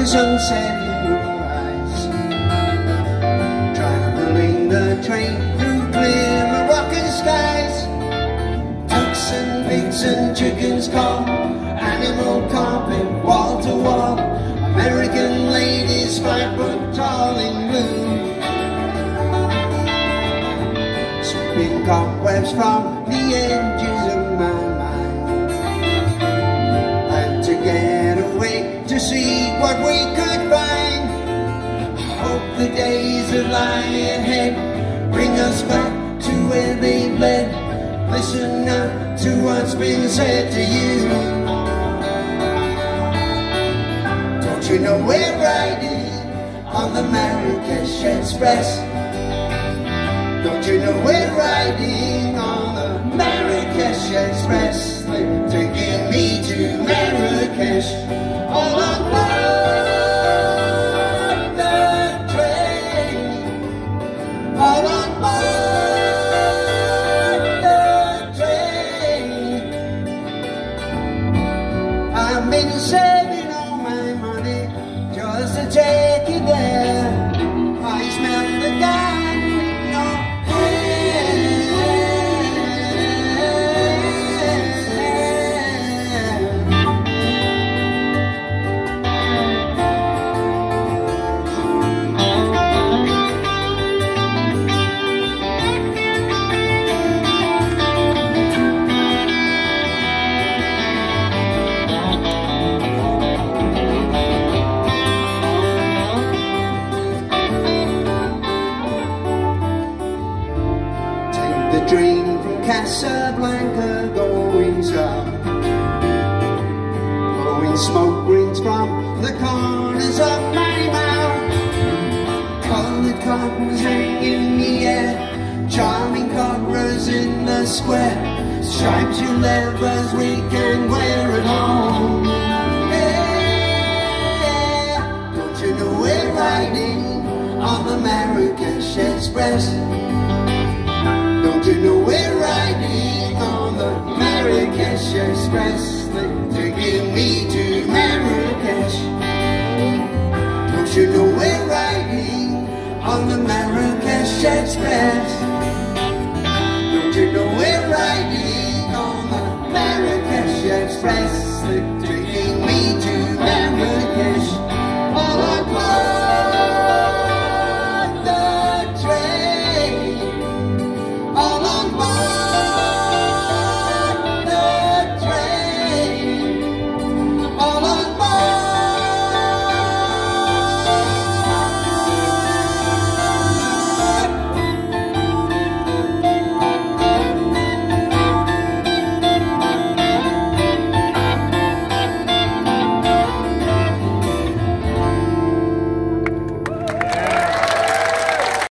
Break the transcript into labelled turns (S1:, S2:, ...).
S1: sunset in your eyes, traveling the train through clear Moroccan skies. Ducks and pigs and chickens call, animal carpet wall to wall. American ladies 5 foot tall in blue, sweeping cobwebs from the edges of my mind. Had to get away to see what we could find. I hope the days that lie ahead bring us back to where they led. Listen now to what's been said to you. Don't you know we're riding on the Marrakesh Express? Don't you know we're riding on the Marrakesh Express? They're taking me to Marrakesh, all on board the train, all on board the train. I've been saving all my money just to take you there. I smell the gun in your the train from Casablanca going south, blowing smoke rings from the corners of my mouth. Colored cottons hang in the air, charming cobras in the square. Stripes you levers we can wear at home. Yeah. Don't you know we're riding on the Marrakesh Express? Don't you know we're riding on the Marrakesh Express? They're taking me to Marrakesh. Don't you know we're riding on the Marrakesh Express? Don't you know we're riding on the Marrakesh Express?